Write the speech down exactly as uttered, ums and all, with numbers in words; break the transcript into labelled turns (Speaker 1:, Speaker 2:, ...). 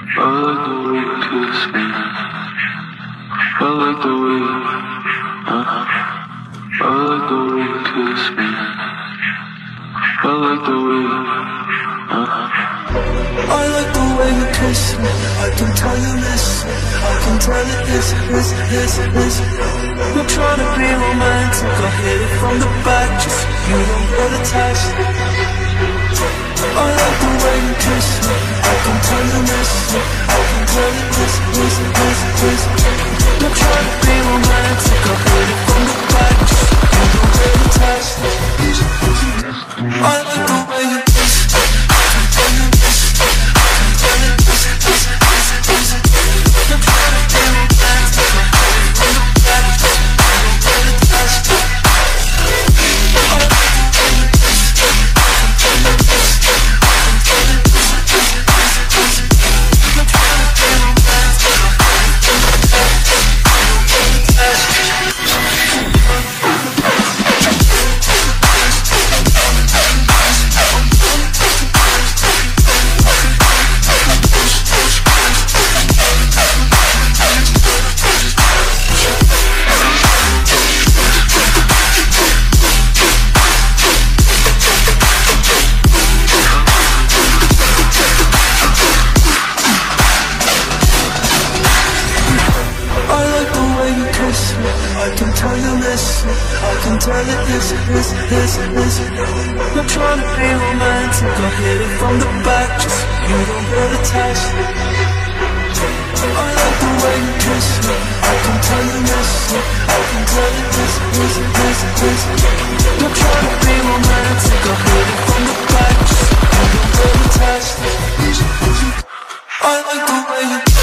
Speaker 1: I like the way you kiss me. I like the way, uh, I like the way you kiss me. I like the way, uh, I like the way you kiss me. I can tell you this, I can tell it this, this, this, this. You're trying to be romantic, I hit it from the back, just so you don't get attached. I like the way you kiss me. I can tell you this, I can tell it this, this, this, this. You're trying to be romantic, I hit it from the back, just so you don't get attached. I like the way you kiss me. I can tell you this, I can tell it this, this, this, this. You're trying to be romantic, I hit it from the back, just so you don't get attached. I like the way you kiss me. I can tell you this, I can tell it this, this, this, this. You're trying to be romantic, I hit it from the back, just so you don't get attached. I can tell you this, I can tell it this, this, this, this. You're trying to be romantic, I hit it from the back, just so you don't get attached. I like the way you kiss me. I can tell you this, I can tell it this, this, this, this. You're trying to be romantic, I hit it from the back, just so you don't get attached. I like the way you